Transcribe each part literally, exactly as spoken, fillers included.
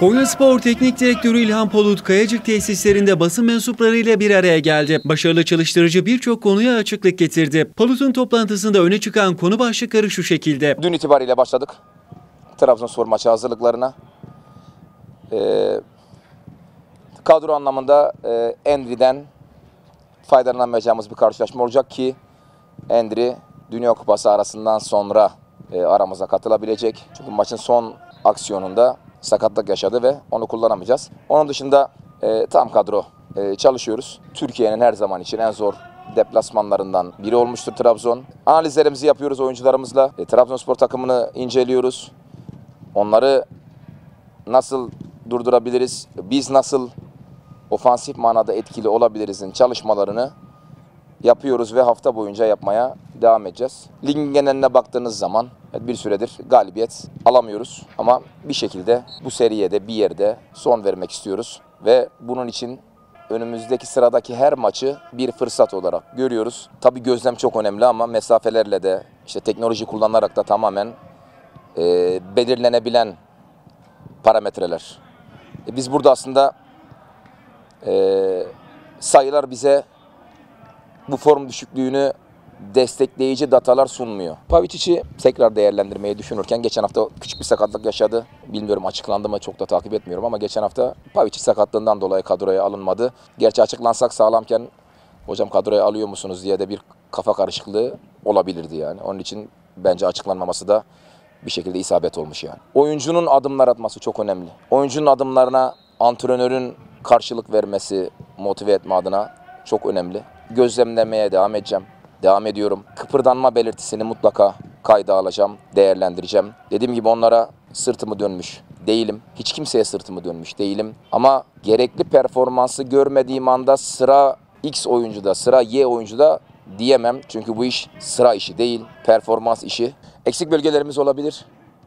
Konyaspor Teknik Direktörü İlhan Polut, Kayacık tesislerinde basın mensuplarıyla bir araya geldi. Başarılı çalıştırıcı birçok konuya açıklık getirdi. Polut'un toplantısında öne çıkan konu başlıkları şu şekilde. Dün itibariyle başladık Trabzonspor maçı hazırlıklarına. Ee, kadro anlamında e, Endri'den faydalanamayacağımız bir karşılaşma olacak ki Endri Dünya Kupası arasından sonra e, aramıza katılabilecek. Çünkü maçın son aksiyonunda sakatlık yaşadı ve onu kullanamayacağız. Onun dışında e, tam kadro e, çalışıyoruz. Türkiye'nin her zaman için en zor deplasmanlarından biri olmuştur Trabzon. Analizlerimizi yapıyoruz oyuncularımızla. E, Trabzonspor takımını inceliyoruz. Onları nasıl durdurabiliriz? Biz nasıl ofansif manada etkili olabiliriz'in çalışmalarını yapıyoruz ve hafta boyunca yapmaya devam edeceğiz. Ligin geneline baktığınız zaman bir süredir galibiyet alamıyoruz ama bir şekilde bu seriye de bir yerde son vermek istiyoruz ve bunun için önümüzdeki sıradaki her maçı bir fırsat olarak görüyoruz. Tabii gözlem çok önemli ama mesafelerle de işte teknoloji kullanarak da tamamen e, belirlenebilen parametreler. E, biz burada aslında e, sayılar bize bu form düşüklüğünü destekleyici datalar sunmuyor. Pavicic'i tekrar değerlendirmeyi düşünürken geçen hafta küçük bir sakatlık yaşadı. Bilmiyorum açıklandı mı, çok da takip etmiyorum ama geçen hafta Pavici sakatlığından dolayı kadroya alınmadı. Gerçi açıklansak sağlamken hocam kadroya alıyor musunuz diye de bir kafa karışıklığı olabilirdi yani. Onun için bence açıklanmaması da bir şekilde isabet olmuş yani. Oyuncunun adımlar atması çok önemli. Oyuncunun adımlarına antrenörün karşılık vermesi, motive etme adına çok önemli. Gözlemlemeye devam edeceğim. Devam ediyorum. Kıpırdanma belirtisini mutlaka kayda alacağım, değerlendireceğim. Dediğim gibi onlara sırtımı dönmüş değilim. Hiç kimseye sırtımı dönmüş değilim. Ama gerekli performansı görmediğim anda sıra X oyuncuda, sıra Y oyuncuda diyemem. Çünkü bu iş sıra işi değil, performans işi. Eksik bölgelerimiz olabilir.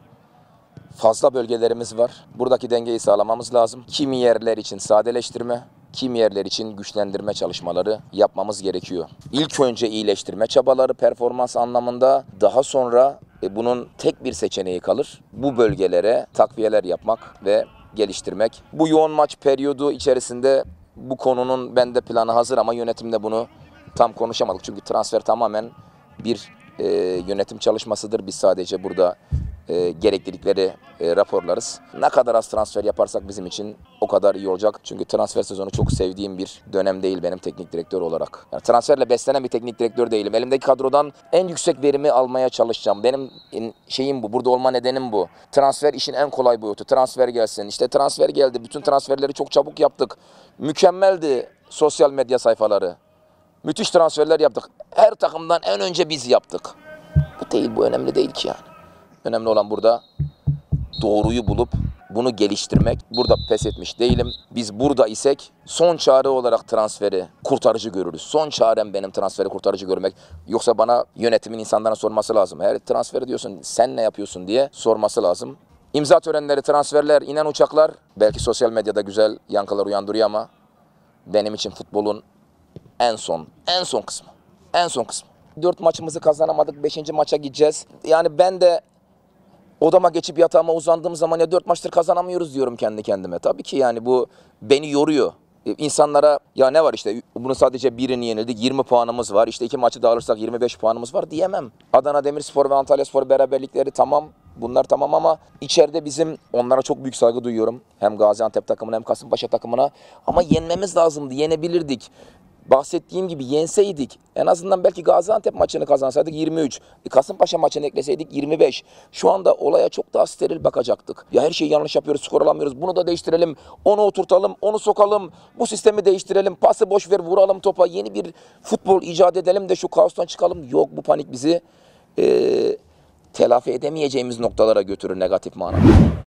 Fazla bölgelerimiz var. Buradaki dengeyi sağlamamız lazım. Kimi yerler için sadeleştirme, kimi yerler için güçlendirme çalışmaları yapmamız gerekiyor. İlk önce iyileştirme çabaları performans anlamında, daha sonra e, bunun tek bir seçeneği kalır. Bu bölgelere takviyeler yapmak ve geliştirmek. Bu yoğun maç periyodu içerisinde bu konunun bende planı hazır ama yönetimde bunu tam konuşamadık. Çünkü transfer tamamen bir e, yönetim çalışmasıdır. Biz sadece burada E, gereklilikleri e, raporlarız. Ne kadar az transfer yaparsak bizim için o kadar iyi olacak. Çünkü transfer sezonu çok sevdiğim bir dönem değil benim teknik direktör olarak. Yani transferle beslenen bir teknik direktör değilim. Elimdeki kadrodan en yüksek verimi almaya çalışacağım. Benim şeyim bu. Burada olma nedenim bu. Transfer işin en kolay boyutu. Transfer gelsin. İşte transfer geldi. Bütün transferleri çok çabuk yaptık. Mükemmeldi sosyal medya sayfaları. Müthiş transferler yaptık. Her takımdan en önce biz yaptık. Bu değil, bu önemli değil ki yani. Önemli olan burada doğruyu bulup bunu geliştirmek. Burada pes etmiş değilim. Biz burada isek son çare olarak transferi kurtarıcı görürüz. Son çarem benim transferi kurtarıcı görmek. Yoksa bana yönetimin insanlara sorması lazım. Eğer transferi diyorsun sen ne yapıyorsun diye sorması lazım. İmza törenleri, transferler, inen uçaklar belki sosyal medyada güzel yankılar uyandırıyor ama benim için futbolun en son, en son kısmı. En son kısmı. Dört maçımızı kazanamadık. Beşinci maça gideceğiz. Yani ben de odama geçip yatağıma uzandığım zaman ya dört maçtır kazanamıyoruz diyorum kendi kendime. Tabii ki yani bu beni yoruyor. Ee, insanlara ya ne var işte bunu sadece birini yenildik, yirmi puanımız var. İşte iki maçı da alırsak yirmi beş puanımız var diyemem. Adana Demirspor ve Antalyaspor beraberlikleri tamam. Bunlar tamam ama içeride bizim onlara çok büyük saygı duyuyorum. Hem Gaziantep takımına hem Kasımpaşa takımına. Ama yenmemiz lazımdı, yenebilirdik. Bahsettiğim gibi yenseydik en azından belki Gaziantep maçını kazansaydık yirmi üç. E, Kasımpaşa maçını ekleseydik yirmi beş. Şu anda olaya çok daha steril bakacaktık. Ya her şeyi yanlış yapıyoruz, skor alamıyoruz. Bunu da değiştirelim, onu oturtalım, onu sokalım. Bu sistemi değiştirelim, pası boş ver, vuralım topa. Yeni bir futbol icat edelim de şu kaostan çıkalım. Yok, bu panik bizi e, telafi edemeyeceğimiz noktalara götürür negatif manada.